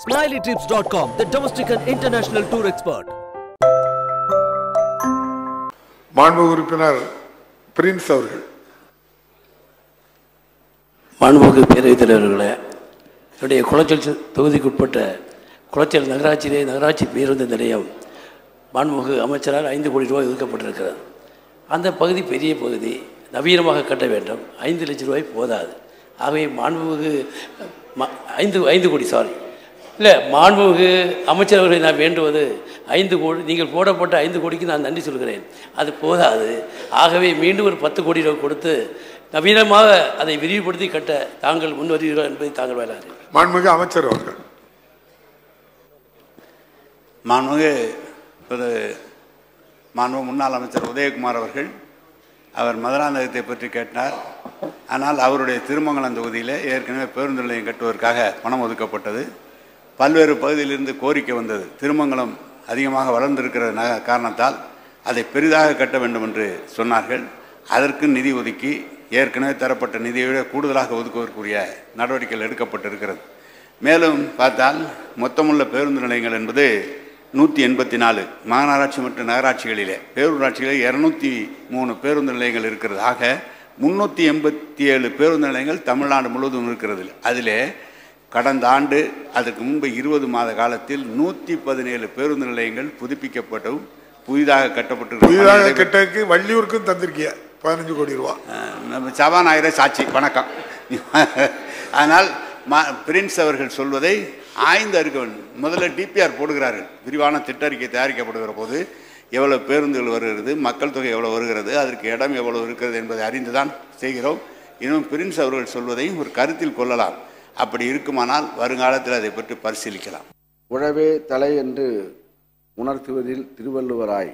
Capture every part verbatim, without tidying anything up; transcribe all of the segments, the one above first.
smiley trips dot com, the domestic and international tour expert. மாண்பு உறுப்பினர் Prince அவர்கள். மாண்புமிகு பேரவைத் தலைவர்களே, என்னுடைய குளச்சல் தொகுதிக்குட்பட்ட குளச்சல் நகராட்சியிலே நகராட்சி பேருந்து நிலையம் மாண்புமிகு அமைச்சரால் ஐந்து கோடி ரூபாய் ஒதுக்கப்பட்டிருக்கிறது. அந்த பகுதி பெரிய பகுதி, நவீனமாக கட்ட வேண்டும். ஐந்து லட்சம் ரூபாய் போதாது. ஆகவே மாண்புமிகு ஐந்து ஐந்து கோடி சாரி இல்லை மாண்புமிகு அமைச்சர் அவர்களை நான் வேண்டுவது ஐந்து கோடி, நீங்கள் போடப்பட்ட ஐந்து கோடிக்கு நான் நன்றி சொல்கிறேன். அது போதாது. ஆகவே மீண்டும் ஒரு பத்து கோடி ரூபாய் கொடுத்து நவீனமாக அதை விரிவுபடுத்தி கட்ட தாங்கள் முன் வருவீர்கள் என்பதை தாங்கள் வேளாறு. மாண்புமிகு அமைச்சர் அவர்கள். மாண்புமிகு ஒரு மாண்புமிகு முன்னாள் அமைச்சர் உதயகுமார் அவர்கள் அவர் மதுராந்தகத்தை பற்றி கேட்டார். ஆனால் அவருடைய திருமங்கலம் தொகுதியில் ஏற்கனவே பேருந்து நிலையம் கட்டுவதற்காக பணம் ஒதுக்கப்பட்டது. பல்வேறு பகுதியிலிருந்து கோரிக்கை வந்தது. திருமங்கலம் அதிகமாக வளர்ந்திருக்கிற காரணத்தால் அதை பெரிதாக கட்ட வேண்டும் என்று சொன்னார்கள். அதற்கு நிதி ஒதுக்கி ஏற்கனவே தரப்பட்ட நிதியை விட கூடுதலாக ஒதுக்குவதற்குரிய நடவடிக்கைகள் எடுக்கப்பட்டிருக்கிறது. மேலும் பார்த்தால் மொத்தமுள்ள பேருந்து நிலையங்கள் என்பது நூற்றி எண்பத்தி நாலு மாநகராட்சி மற்றும் நகராட்சிகளிலே, பேரூராட்சிகளிலே இரநூத்தி மூணு பேருந்து நிலையங்கள் இருக்கிறது. ஆக முந்நூற்றி எண்பத்தி ஏழு பேருந்து நிலையங்கள் தமிழ்நாடு முழுவதும் இருக்கிறது. அதிலே கடந்த ஆண்டு அதற்கு முன்பு இருபது மாத காலத்தில் நூற்றி பதினேழு பேருந்து நிலையங்கள் புதுப்பிக்கப்பட்டும் புதிதாக கட்டப்பட்டு புதிதாக கட்டக்கு வள்ளியூருக்கும் தந்திருக்கிய பதினஞ்சு கோடி ரூபா. நம்ம சபாநாயகரே சாட்சி. வணக்கம். அதனால் மா பிரின்ஸ் அவர்கள் சொல்வதை ஆய்ந்து அறிக்கை முதல்ல டிபிஆர் போடுகிறார்கள். விரிவான திட்ட அறிக்கை தயாரிக்கப்படுகிற போது எவ்வளவு பேருந்துகள் வருகிறது, மக்கள் தொகை எவ்வளவு வருகிறது, அதற்கு இடம் எவ்வளவு இருக்கிறது என்பதை அறிந்துதான் செய்கிறோம். இன்னும் பிரின்ஸ் அவர்கள் சொல்வதையும் ஒரு கருத்தில் கொள்ளலாம். அப்படி இருக்குமானால் வருங்காலத்தில் அதை பற்றி பரிசீலிக்கலாம். உழவே தலை என்று உணர்த்துவதில் திருவள்ளுவராய்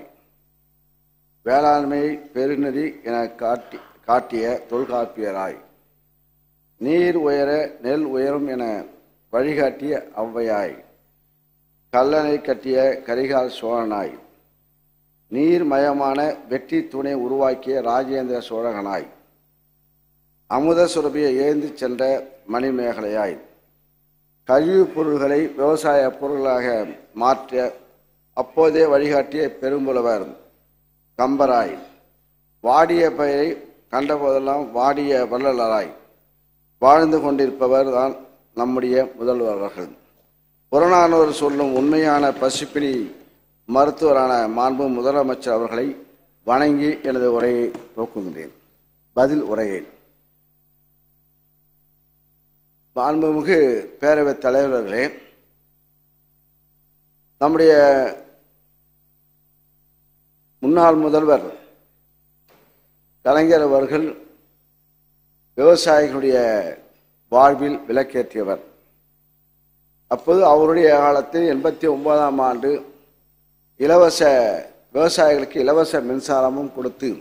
வேளாண்மை பெருநெறி என காட்டி காட்டிய தொல்காப்பியராய் நீர் உயர நெல் உயரும் என வழிகாட்டிய ஔவையாய் கல்லணை கட்டிய கரிகால் சோழனாய் நீர்மயமான வெற்றி துணை உருவாக்கிய ராஜேந்திர சோழகனாய் அமுத சுரபியை ஏந்தி சென்ற மணிமேகலையாய் கழிவுப் பொருள்களை விவசாய பொருள்களாக மாற்ற அப்போதே வழிகாட்டிய பெரும்புலவர் கம்பராய் வாடிய பயிரை கண்டபோதெல்லாம் வாடிய வள்ளலராய் வாழ்ந்து கொண்டிருப்பவர் தான் நம்முடைய முதல்வர்கள். புறநானூறு சொல்லும் உண்மையான பசிப்பினி மருத்துவரான மாண்பு முதலமைச்சர் அவர்களை வணங்கி எனது உரையை துவக்குகின்றேன். பதில் உரையை மாண்புமிகு பேரவைத் தலைவர்களே, நம்முடைய முன்னாள் முதல்வர் கலைஞர் அவர்கள் விவசாயிகளுடைய வாழ்வில் விளக்கேற்றியவர். அப்போது அவருடைய காலத்தில் எண்பத்தி ஒன்பதாம் ஆண்டு இலவச விவசாயிகளுக்கு இலவச மின்சாரமும் கொடுத்து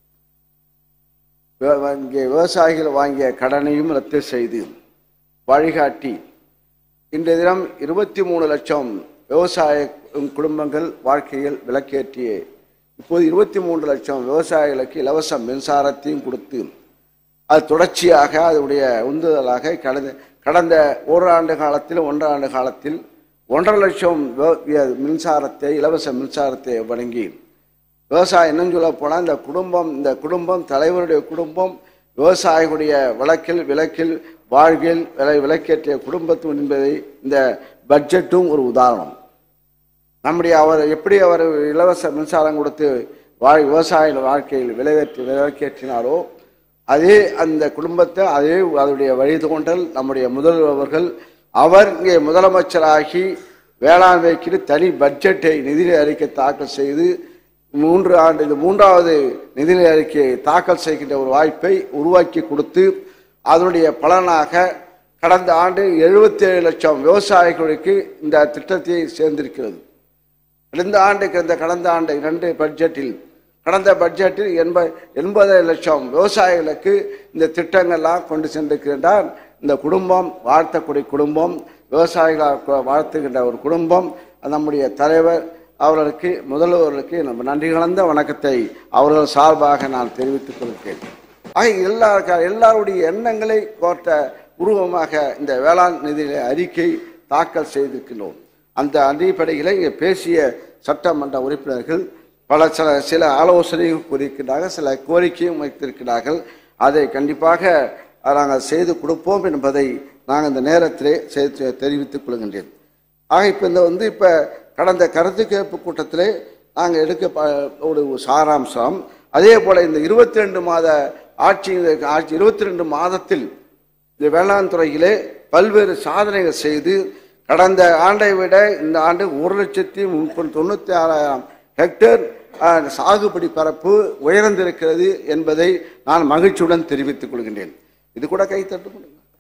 இங்கே விவசாயிகள் வாங்கிய கடனையும் ரத்து செய்து வழிகாட்டி இன்றைய தினம் இருபத்தி மூணு லட்சம் விவசாய குடும்பங்கள் வாழ்க்கையில் விளக்கேற்றிய இப்போது இருபத்தி மூன்று லட்சம் விவசாயிகளுக்கு இலவச மின்சாரத்தையும் கொடுத்து அது தொடர்ச்சியாக அதனுடைய உந்துதலாக கடந்த கடந்த ஓராண்டு காலத்தில் ஒன்றாண்டு காலத்தில் ஒன்றரை லட்சம் மின்சாரத்தை இலவச மின்சாரத்தை வழங்கி விவசாயம் இன்னும் சொல்ல போனால் இந்த குடும்பம் இந்த குடும்பம் தலைவருடைய குடும்பம் விவசாயிகளுடைய வழக்கில் விளக்கில் வாழ்வில் விலை விளக்கேற்றிய குடும்பத்து என்பதை இந்த பட்ஜெட்டும் ஒரு உதாரணம். நம்முடைய அவர் எப்படி அவர் இலவச மின்சாரம் கொடுத்து வாழ் விவசாயிகள் வாழ்க்கையில் விளைவேற்றி விளக்கேற்றினாரோ அதே அந்த குடும்பத்தை அதே அதனுடைய வழிதோன்றல் நம்முடைய முதல்வர்கள் அவர் இங்கே முதலமைச்சராகி வேளாண்மைக்கு தனி பட்ஜெட்டை நிதி அறிக்கை தாக்கல் செய்து மூன்று ஆண்டு இது மூன்றாவது நிதி அறிக்கையை தாக்கல் செய்கின்ற ஒரு வாய்ப்பை உருவாக்கி கொடுத்து அதனுடைய பலனாக கடந்த ஆண்டு எழுபத்தி ஏழு லட்சம் விவசாயிகளுக்கு இந்த திட்டத்தை சேர்ந்திருக்கிறது. இந்த ஆண்டுக்கு இந்த கடந்த ஆண்டு இரண்டு பட்ஜெட்டில் கடந்த பட்ஜெட்டில் எண்பது எண்பது லட்சம் விவசாயிகளுக்கு இந்த திட்டங்கள்லாம் கொண்டு சென்றிருக்கின்றார். இந்த குடும்பம் வாழ்த்தக்கூடிய குடும்பம், விவசாயிகளால் வாழ்த்துகின்ற ஒரு குடும்பம். நம்முடைய தலைவர் அவர்களுக்கு முதல்வர்களுக்கு நம்ம நன்றி கலந்த வணக்கத்தை அவர்கள் சார்பாக நான் தெரிவித்துக் கொள்கிறேன். ஆக எல்லா எல்லாருடைய எண்ணங்களை கோர்த்த உருவமாக இந்த வேளாண் நிதி அறிக்கை தாக்கல் செய்திருக்கிறோம். அந்த அடிப்படையில் இங்கே பேசிய சட்டமன்ற உறுப்பினர்கள் பல சில சில ஆலோசனையும் கூறியிருக்கிறார்கள், சில கோரிக்கையும் வைத்திருக்கிறார்கள். அதை கண்டிப்பாக நாங்கள் செய்து கொடுப்போம் என்பதை நாங்கள் இந்த நேரத்திலே செய்து தெரிவித்துக் கொள்கின்றேன். ஆக இப்போ இந்த வந்து இப்போ கடந்த கருத்து கேட்பு கூட்டத்திலே நாங்கள் எடுக்க ஒரு சாராம்சம், அதே போல் இந்த இருபத்தி ரெண்டு மாத ஆட்சி ஆட்சி இருபத்தி ரெண்டு மாதத்தில் இந்த வேளாண் துறையிலே பல்வேறு சாதனைகள் செய்து கடந்த ஆண்டை விட இந்த ஆண்டு ஒரு லட்சத்தி முப்பது தொண்ணூற்றி ஆறாயிரம் ஹெக்டேர் சாகுபடி பரப்பு உயர்ந்திருக்கிறது என்பதை நான் மகிழ்ச்சியுடன் தெரிவித்துக் கொள்கின்றேன். இது கூட கை தட்டு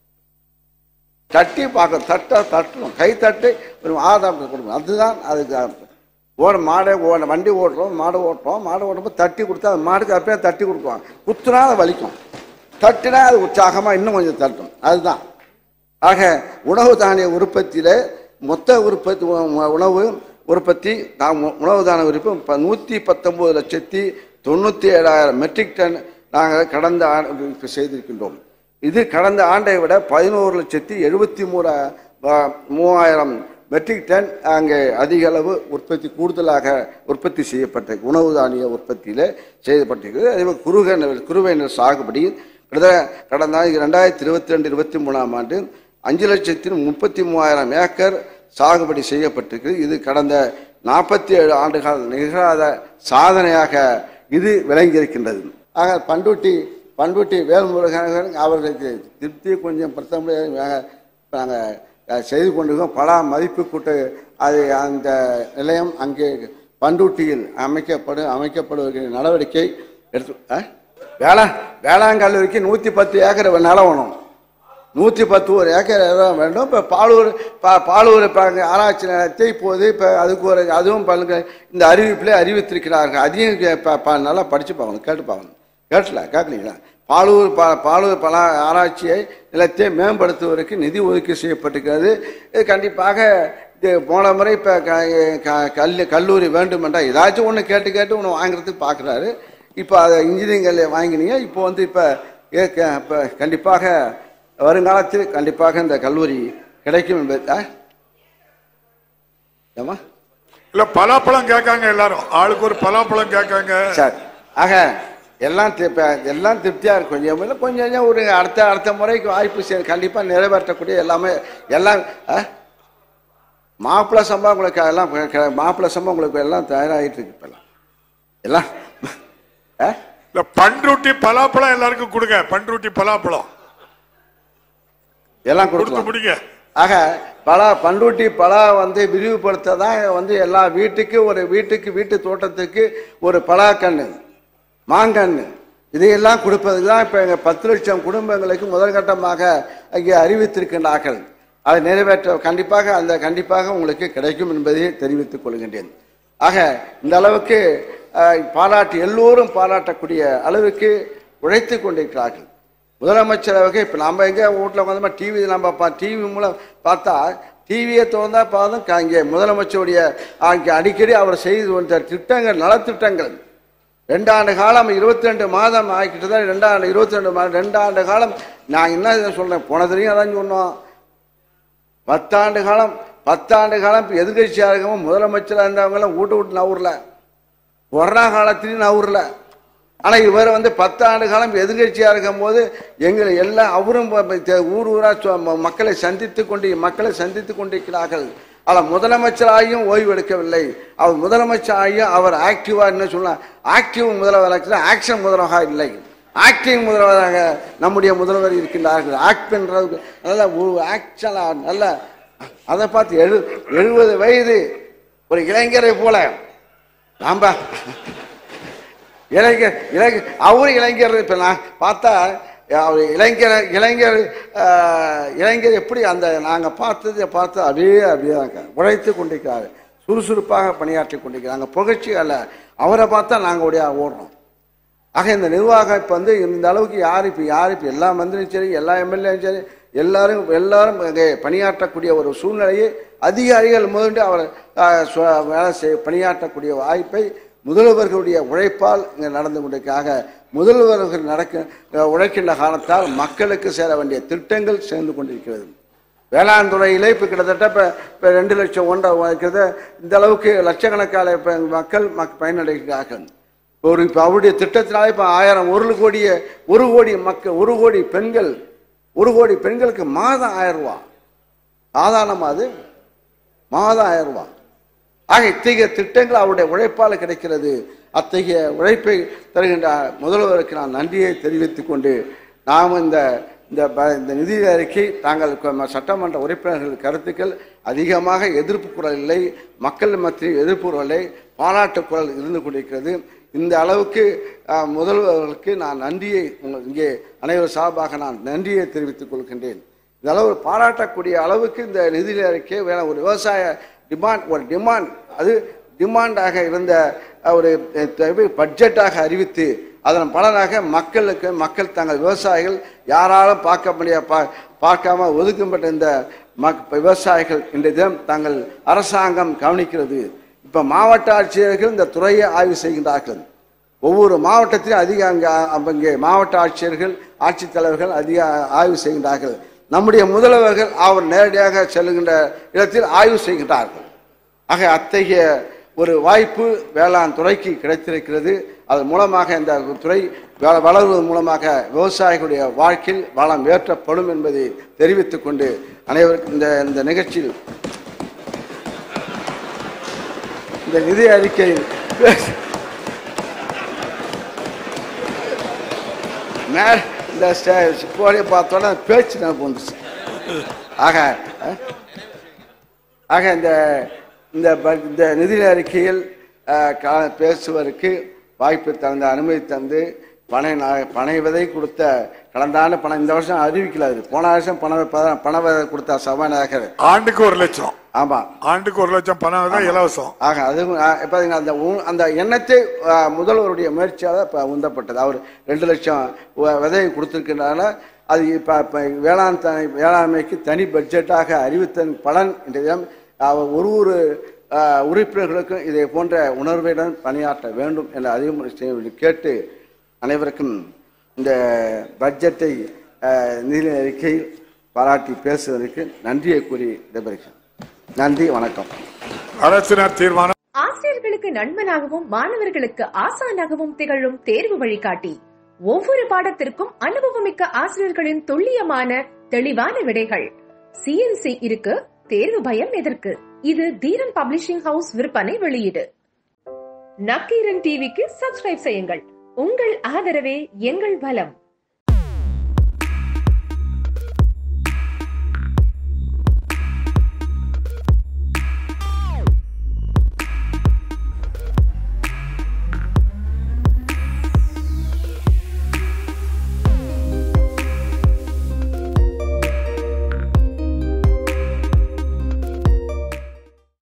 தட்டி பார்க்க தட்ட தட்டணும், கை தட்டி ஒரு ஆதாரம் கொடுக்கணும். அதுதான் அதுக்கு ஓட மாடை ஓட வண்டி ஓட்டுறோம், மாடு ஓட்டுறோம், மாடு ஓட்டும்போது தட்டி கொடுத்தா அது மாடுக்கு அப்பயே தட்டி கொடுக்குவாங்க. குத்துனா அதை வலிக்கும், தட்டினா அது உற்சாகமாக இன்னும் கொஞ்சம் தட்டும். அதுதான். ஆக உணவு தானிய உற்பத்தியில் மொத்த உற்பத்தி உணவு உற்பத்தி நாம் உணவு தானிய உற்பத்தி நூற்றி பத்தொன்பது லட்சத்தி தொண்ணூற்றி ஏழாயிரம் மெட்ரிக் டன் நாங்கள் கடந்த ஆண்டு செய்திருக்கின்றோம். இது கடந்த ஆண்டை விட பதினோரு லட்சத்தி எழுபத்தி மூணு மூவாயிரம் மெட்ரிக் டன் அங்கே அதிக அளவு உற்பத்தி கூடுதலாக உற்பத்தி செய்யப்பட்ட உணவு தானிய உற்பத்தியில் செய்யப்பட்டிருக்கிறது. அதே போல் குறுக குறுவை நெல் சாகுபடி கடந்த ஆண்டு ரெண்டாயிரத்தி இருபத்தி ரெண்டு இருபத்தி மூணாம் ஆண்டு அஞ்சு லட்சத்தி முப்பத்தி மூவாயிரம் ஏக்கர் சாகுபடி செய்யப்பட்டிருக்கிறது. இது கடந்த நாற்பத்தி ஏழு ஆண்டுகள் நிகழாத சாதனையாக இது விளங்கியிருக்கின்றது. ஆக பண்ருட்டி பண்ருட்டி வேல்முருகன் அவர்களுக்கு திருப்தி கொஞ்சம் பிரச்சனை நாங்கள் செய்து கொண்டிருக்கோம். பல மதிப்பு கூட்ட அது அந்த நிலையம் அங்கே பண்ருட்டியில் அமைக்கப்படும் அமைக்கப்படுகிற நடவடிக்கை எடுத்து வேளா வேளாண் கல்லூரிக்கு நூற்றி பத்து ஏக்கர் நிலம் வேணும், நூற்றி பத்து ஒரு ஏக்கர் இடம் வேண்டும். இப்போ பாலூர் பா பாலூர் இப்போ ஆராய்ச்சி நிலையத்தை இப்போது இப்போ அதுக்கு ஒரு அதுவும் பல்க இந்த அறிவிப்பிலே அறிவித்திருக்கிறார்கள். அதையும் இப்போ நல்லா படித்து பார்க்கணும், கேட்டு பார்க்கணும். கேட்டல கேட்கலீங்களா? பாலூர் பா பாலூர் பல ஆராய்ச்சியை நிலத்தை மேம்படுத்துவதற்கு நிதி ஒதுக்கீடு செய்யப்பட்டிருக்கிறது. இது கண்டிப்பாக இது போன முறை இப்போ கல் கல்லூரி வேண்டும் என்றால் ஏதாச்சும் ஒன்று கேட்டு கேட்டு ஒன்று வாங்குறதுக்கு பார்க்குறாரு. இப்போ அதை இன்ஜினியரிங் வாங்கினீங்க, இப்போ வந்து இப்போ இப்போ கண்டிப்பாக வருங்காலத்தில் கண்டிப்பாக இந்த கல்லூரி கிடைக்கும் என்பது ஏமா இல்ல பலாப்பழம் கேட்காங்க, எல்லாரும் ஆளுக்கு ஒரு பலாப்பழம் கேட்காங்க சார். ஆக எல்லாம் எல்லாம் திருப்தியா இருக்கும். கொஞ்சம் கொஞ்சம் கொஞ்சம் ஒரு அடுத்த அடுத்த முறைக்கு வாய்ப்பு கண்டிப்பா நிறைவேற்றக்கூடிய எல்லாமே எல்லாம் மாப்பிள்ளை சம்பா உங்களுக்கு எல்லாம் மாப்பிள்ளை சம்பா உங்களுக்கு எல்லாம் தயாராகிட்டு இருக்கு. இப்பெல்லாம் எல்லாம் பண்ருட்டி பலாப்பழம் எல்லாருக்கும் கொடுங்க, பண்ருட்டி பலாப்பழம் எல்லாம் கொடுக்க முடியுங்க. ஆக பலா பண்ருட்டி பலா வந்து விரிவுபடுத்த தான் வந்து எல்லா வீட்டுக்கு ஒரு வீட்டுக்கு வீட்டு தோட்டத்துக்கு ஒரு பலா கண்ணு மாங்கன்று இதையெல்லாம் கொடுப்பதுக்கு தான் இப்போ எங்கள் பத்து லட்சம் குடும்பங்களுக்கு முதற்கட்டமாக அங்கே அறிவித்திருக்கின்றார்கள். அதை நிறைவேற்ற கண்டிப்பாக அந்த கண்டிப்பாக உங்களுக்கு கிடைக்கும் என்பதை தெரிவித்துக் கொள்கின்றேன். ஆக இந்த அளவுக்கு பாராட்டு எல்லோரும் பாராட்டக்கூடிய அளவுக்கு உழைத்து கொண்டிருக்கிறார்கள். முதலமைச்சர் வகை இப்போ நம்ம எங்கே வீட்டில் உட்காந்து டிவி நம்ம டிவி மூலம் பார்த்தா டிவியை திறந்தா பார்த்தோம் இங்கே முதலமைச்சருடைய அங்கே அடிக்கடி அவர் செய்து வந்த திட்டங்கள் நலத்திட்டங்கள் ரெண்டாண்டு காலம் இருபத்தி ரெண்டு மாதம் ஆகிக்கிட்டு தான் ரெண்டாண்டு இருபத்தி ரெண்டு மாதம் ரெண்டாண்டு காலம் நான் என்ன சொல்கிறேன் போனதுலையும் அதான் சொன்னோம். பத்தாண்டு காலம் பத்தாண்டு காலம் இப்போ எதிர்கட்சியாக இருக்கவும் முதலமைச்சராக இருந்தவங்களாம் வீட்டு விட்டு நவுரில் கொரோனா காலத்திலையும் நவுரில். ஆனால் இவர் வந்து பத்தாண்டு காலம் எதிர்கட்சியாக இருக்கும் போது எங்களை எல்லாம் அவரும் ஊர் ஊராக மக்களை சந்தித்து கொண்டு மக்களை சந்தித்து கொண்டிருக்கிறார்கள். ஆனால் முதலமைச்சராகியும் ஓய்வு எடுக்கவில்லை. அவர் முதலமைச்சராகியும் அவர் ஆக்டிவாக என்ன சொல்லலாம், ஆக்டிவ் முதல்வராக ஆக்ஷன் முதல்வராக இல்லை, ஆக்டிங் முதல்வராக நம்முடைய முதல்வர் இருக்கின்றார்கள். ஆக்ட் பண்ணுறதுக்கு நல்ல ஒரு ஆக்ஷனாக நல்ல அதை பார்த்து எழு எழுபது வயது ஒரு இளைஞரை போல நாம் இளைஞர் இளைஞர் அவரு இளைஞர். இப்போ நான் பார்த்தா அவர் இளைஞர் இளைஞர் இளைஞர் எப்படி அந்த நாங்கள் பார்த்ததை பார்த்து அப்படியே அப்படியே தாங்க உழைத்து கொண்டிருக்கிறார், சுறுசுறுப்பாக பணியாற்றி கொண்டிருக்கிறாங்க. புகழ்ச்சி அல்ல, அவரை பார்த்தா நாங்கள் உடைய ஓடுறோம். ஆக இந்த நிர்வாகம் இப்போ வந்து இந்த அளவுக்கு யார் இப்போ யார் இப்போ எல்லா மந்திரியும் சரி எல்லா எம்எல்ஏயும் சரி எல்லாரும் எல்லாரும் அங்கே பணியாற்றக்கூடிய ஒரு சூழ்நிலையை அதிகாரிகள் முதண்டு அவர் வேலை செய்ய பணியாற்றக்கூடிய வாய்ப்பை முதல்வர்களுடைய உழைப்பால் இங்கே நடந்து கொண்டிருக்காக முதல்வர்கள் நடக்க உழைக்கின்ற காலத்தால் மக்களுக்கு சேர வேண்டிய திட்டங்கள் சேர்ந்து கொண்டிருக்கிறது. வேளாண் துறையிலே இப்போ கிட்டத்தட்ட இப்போ இப்போ ரெண்டு லட்சம் ஒன்றை வைக்கிறது இந்த அளவுக்கு லட்சக்கணக்கான இப்போ மக்கள் மக் பயனடைகிறார்கள். ஒரு இப்போ அவருடைய திட்டத்தினாலே இப்போ ஆயிரம் ஒரு கோடிய ஒரு கோடி மக்கள் ஒரு கோடி பெண்கள் ஒரு கோடி பெண்களுக்கு மாதம் ஆயிரம் ரூபா சாதாரணமாக அது மாதம் ஆயிரம் ரூபா. ஆக இத்தகைய திட்டங்கள் அவருடைய உழைப்பால் கிடைக்கிறது. அத்தகைய உழைப்பை தருகின்ற முதல்வருக்கு நான் நன்றியை தெரிவித்துக் கொண்டு நாம் இந்த இந்த நிதி அறிக்கை தாங்கள் சட்டமன்ற உறுப்பினர்கள் கருத்துக்கள் அதிகமாக எதிர்ப்பு குரல் இல்லை, மக்கள் மத்தியில் எதிர்ப்பு குரல் இல்லை, பாராட்டு குரல் இருந்து கொண்டிருக்கிறது. இந்த அளவுக்கு முதல்வர்களுக்கு நான் நன்றியை இங்கே அனைவர் சார்பாக நான் நன்றியை தெரிவித்துக் கொள்கின்றேன். இந்த அளவு பாராட்டக்கூடிய அளவுக்கு இந்த நிதி அறிக்கை வேற ஒரு விவசாய டிமாண்ட் ஒரு டிமாண்ட் அது டிமாண்டாக இருந்த ஒரு பட்ஜெட்டாக அறிவித்து அதன் பலனாக மக்களுக்கு மக்கள் தங்கள் விவசாயிகள் யாராலும் பார்க்க முடிய பார்க்காம ஒதுக்கப்பட்ட இந்த விவசாயிகள் இன்றைய தினம் தங்கள் அரசாங்கம் கவனிக்கிறது. இப்ப மாவட்ட ஆட்சியர்கள் இந்த துறையை ஆய்வு செய்கின்றார்கள். ஒவ்வொரு மாவட்டத்திலும் அதிக அங்கே மாவட்ட ஆட்சியர்கள் ஆட்சித்தலைவர்கள் அதிக ஆய்வு செய்கின்றார்கள். நம்முடைய முதல்வர்கள் அவர் நேரடியாக செல்லுகின்ற இடத்தில் ஆய்வு செய்கின்றார்கள். ஆக அத்தகைய ஒரு வாய்ப்பு வேளாண் துறைக்கு கிடைத்திருக்கிறது. அதன் மூலமாக இந்த துறை வளர்வதன் மூலமாக விவசாயிகளுடைய வாழ்க்கையில் வளம் ஏற்றப்படும் என்பதை தெரிவித்துக் கொண்டு அனைவருக்கும் இந்த இந்த நிகழ்ச்சியில் இந்த நிதி அறிக்கையில் இந்த போலியை பார்த்தோன்னா பேச்சு நான் வந்துச்சு. ஆக ஆக இந்த இந்த நிதி அறிக்கையில் பேசுவதற்கு வாய்ப்பு தந்த அனுமதி தந்து பனை பனை விதை கொடுத்த கடந்த ஆண்டு பணம் இந்த வருஷம் அறிவிக்கல. போன வருஷம் பண பண விதை கொடுத்த சபாநாயகர் ஆண்டுக்கு ஒரு லட்சம். ஆமா, ஆண்டுக்கு ஒரு லட்சம் பணம் விதை இலவசம். ஆக அது அந்த அந்த எண்ணத்தை முதல்வருடைய முயற்சியால் இப்போ உந்தப்பட்டது. அவர் ரெண்டு லட்சம் விதையை கொடுத்திருக்கிறனால அது இப்போ வேளாண் வேளாண்மைக்கு தனி பட்ஜெட்டாக அறிவித்தன் பலன் இன்றைய அவர் ஒரு ஒரு உறுப்பினர்களுக்கும் இதை போன்ற உணர்வுடன் பணியாற்ற வேண்டும் என்ற அதிகமுறை கேட்டு அனைவருக்கும் இந்த பட்ஜெட்டை நிதி அறிக்கையில் பாராட்டி பேசுவதற்கு நன்றியை கூறி விடைபெறுகிறேன். நன்றி, வணக்கம். அரசினர் தீர்மானம். ஆசிரியர்களுக்கு நண்பனாகவும் மாணவர்களுக்கு ஆசானாகவும் திகழும் தேர்வு வழிகாட்டி ஒவ்வொரு பாடத்திற்கும் அனுபவமிக்க ஆசிரியர்களின் துல்லியமான தெளிவான விடைகள். சிஎன்சி இருக்கு, தேர்வு பயம் எதற்கு? இது தீரன் பப்ளிஷிங் ஹவுஸ் விற்பனை வெளியீடு. நக்கீரன் டிவிக்கு சப்ஸ்கிரைப் செய்யுங்கள். உங்கள் ஆதரவே எங்கள் பலம்.